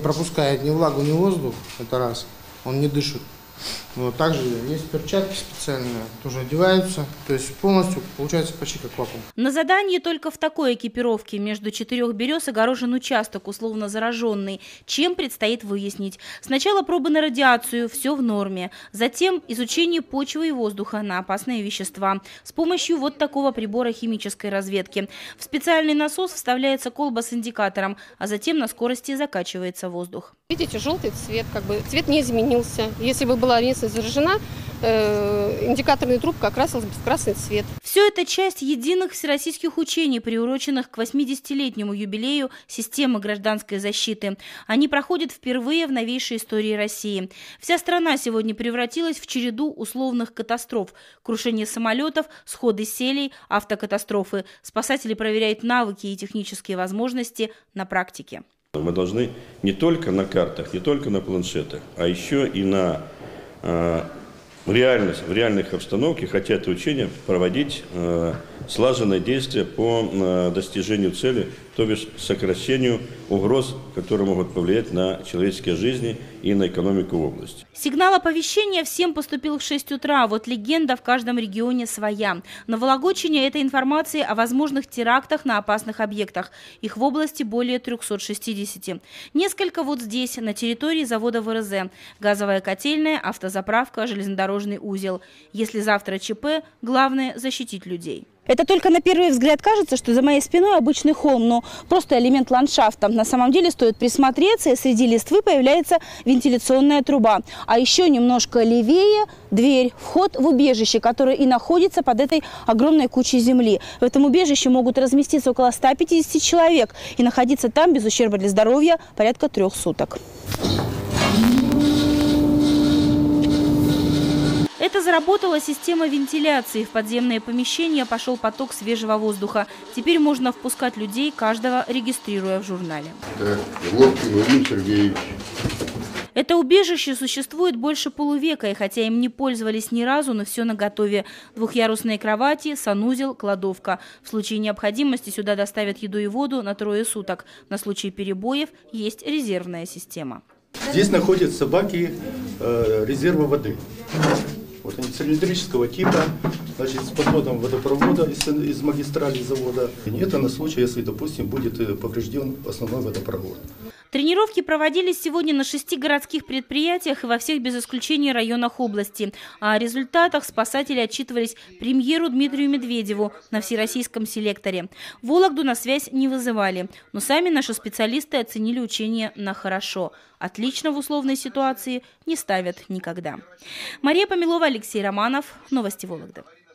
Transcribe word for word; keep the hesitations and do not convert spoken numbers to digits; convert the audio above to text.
пропускает ни влагу, ни воздух, это раз, он не дышит. Вот, также есть перчатки специальные, тоже одеваются, то есть полностью получается почти как вакуум. На задании только в такой экипировке между четырех берез огорожен участок, условно зараженный. Чем предстоит выяснить? Сначала пробы на радиацию, все в норме. Затем изучение почвы и воздуха на опасные вещества с помощью вот такого прибора химической разведки. В специальный насос вставляется колба с индикатором, а затем на скорости закачивается воздух. Видите, желтый цвет, как бы цвет не изменился. Если бы была местность заражена, э, индикаторная трубка окрасилась бы в красный цвет. Все это часть единых всероссийских учений, приуроченных к восьмидесятилетнему юбилею системы гражданской защиты. Они проходят впервые в новейшей истории России. Вся страна сегодня превратилась в череду условных катастроф. Крушение самолетов, сходы селей, автокатастрофы. Спасатели проверяют навыки и технические возможности на практике. Мы должны не только на картах, не только на планшетах, а еще и на э, реальность, в реальных обстановках, хотя это учение, проводить э, слаженные действия по э, достижению цели, то бишь сокращению угроз, которые могут повлиять на человеческие жизни и на экономику области. Сигнал оповещения всем поступил в шесть утра. Вот легенда в каждом регионе своя. На Вологодчине это информация о возможных терактах на опасных объектах. Их в области более трёхсот шестидесяти. Несколько вот здесь, на территории завода вэ эр зэ. Газовая котельная, автозаправка, железнодорожный узел. Если завтра ЧП, главное – защитить людей. Это только на первый взгляд кажется, что за моей спиной обычный холм, но просто элемент ландшафта. На самом деле стоит присмотреться, и среди листвы появляется вентиляционная труба. А еще немножко левее дверь, вход в убежище, которое и находится под этой огромной кучей земли. В этом убежище могут разместиться около ста пятидесяти человек и находиться там без ущерба для здоровья порядка трех суток. Это заработала система вентиляции. В подземные помещения пошел поток свежего воздуха. Теперь можно впускать людей, каждого регистрируя в журнале. Да, Ловкин Владимир Сергеевич. Это убежище существует больше полувека, и хотя им не пользовались ни разу, но все наготове. Двухъярусные кровати, санузел, кладовка. В случае необходимости сюда доставят еду и воду на трое суток. На случай перебоев есть резервная система. Здесь находятся баки э, резерва воды. Вот они цилиндрического типа, значит, с подводом водопровода из, из магистрали завода. И это на случай, если, допустим, будет поврежден основной водопровод. Тренировки проводились сегодня на шести городских предприятиях и во всех без исключения районах области. А о результатах спасатели отчитывались премьеру Дмитрию Медведеву на всероссийском селекторе. Вологду на связь не вызывали, но сами наши специалисты оценили учение на хорошо. Отлично в условной ситуации не ставят никогда. Мария Помилова, Алексей Романов. Новости Вологды.